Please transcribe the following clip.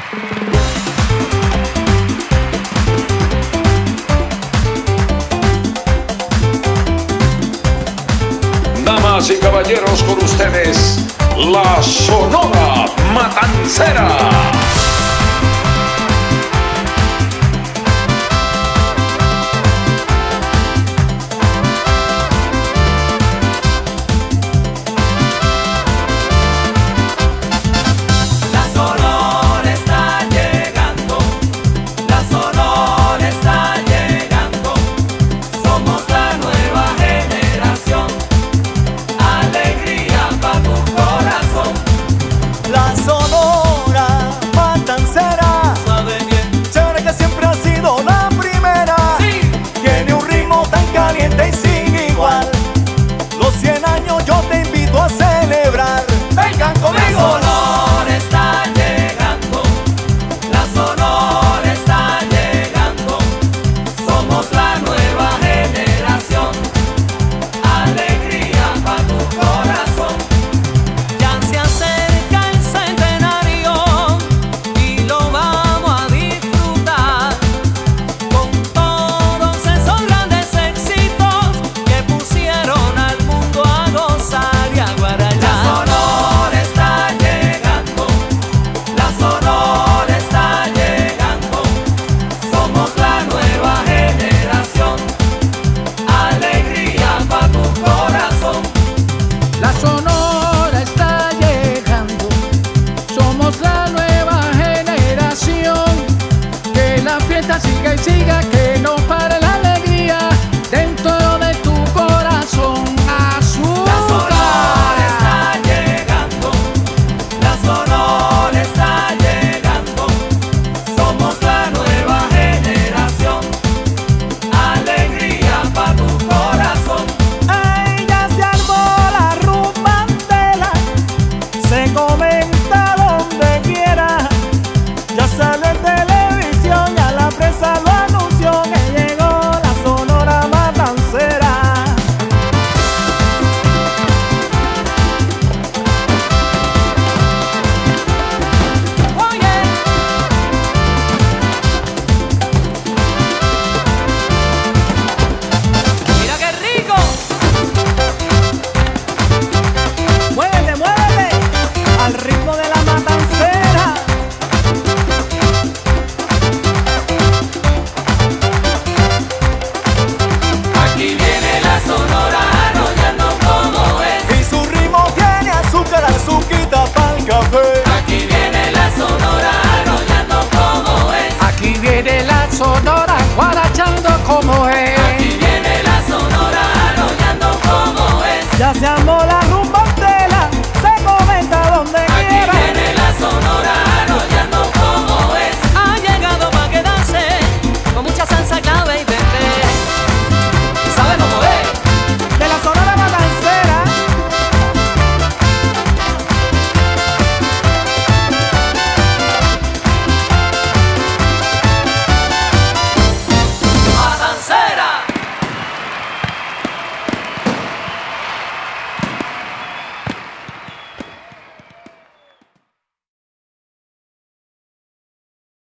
Damas y caballeros, con ustedes, la Sonora Matancera. Siga y siga, que no pare la alegría dentro de tu corazón. Azúcar. La Sonora está llegando, la Sonora está llegando. Somos la nueva generación, alegría para tu corazón. Ay, ya se armó la rumbantela, se comenta donde quiera, ya sale en televisión, ya la prensa lo anunció que llegó la Sonora Matancera. Oye, Mira qué rico. muévete, muévete al ritmo de la matancera. Aquí viene la Sonora arrollando como es. Y su ritmo tiene azúcar, azuquita pa'l café. Aquí viene la Sonora arrollando como es. Aquí viene la Sonora guarachando como es. Aquí viene la Sonora arrollando como es. Ya se armó la rumbantela, se comenta donde